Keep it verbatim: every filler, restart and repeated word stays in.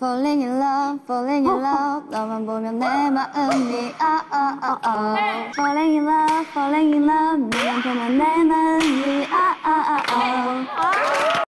Falling in love, falling in love. 너만 보면 내 마음이 ah ah ah ah. Falling in love, falling in love. 너만 보면 내 마음이